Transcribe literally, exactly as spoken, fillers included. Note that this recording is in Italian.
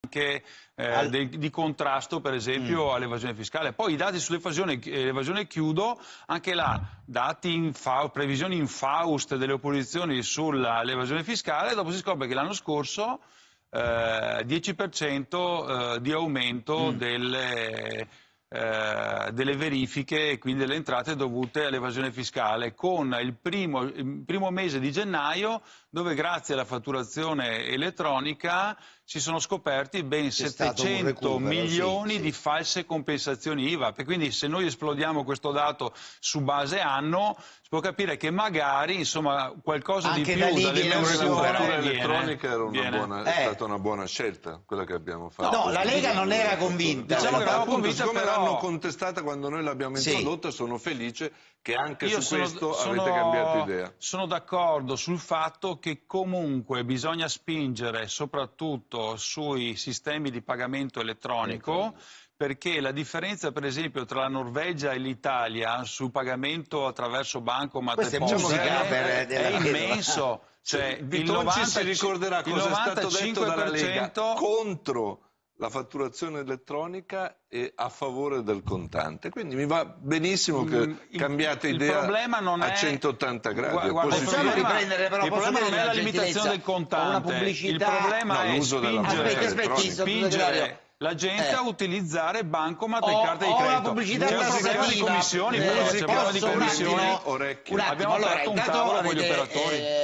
anche eh, Al... del, di contrasto, per esempio, mm. all'evasione fiscale. Poi i dati sull'evasione eh, chiudo, anche là, dati in fa, previsioni in Faust delle opposizioni sull'evasione fiscale, dopo si scopre che l'anno scorso eh, dieci per cento eh, di aumento mm. delle... Eh, delle verifiche e quindi delle entrate dovute all'evasione fiscale, con il primo, il primo mese di gennaio dove grazie alla fatturazione elettronica si sono scoperti ben settecento milioni sì, sì. di false compensazioni I V A. E quindi se noi esplodiamo questo dato su base anno, si può capire che magari insomma qualcosa anche di da più dall'emersione elettronica era una viene. buona, eh. è stata una buona scelta quella che abbiamo fatto. No, la Lega non era convinta. Diciamo che eravamo appunto, convinta, siccome però... l'hanno contestata quando noi l'abbiamo introdotta, sì. Sono felice che anche Io su sono, questo sono, avete cambiato idea. Sono d'accordo sul fatto che comunque bisogna spingere soprattutto sui sistemi di pagamento elettronico, elettronico. Perché la differenza per esempio tra la Norvegia e l'Italia sul pagamento attraverso bancomat e poste è, è immenso. Cioè, Bitonci si ricorderà cosa è stato detto dalla Lega contro la fatturazione elettronica e a favore del contante. Quindi mi va benissimo che mm, cambiate il, idea il problema non a è... centottanta gradi. Guarda, il problema, il problema non è la limitazione del contante, il problema no, è spingere, aspetti, spingere la gente eh. a utilizzare bancomat e o, carte di credito. C'è un problema di commissioni, eh, c'è un problema di commissioni. Un attimo, abbiamo allora, aperto un tavolo con gli operatori. Eh,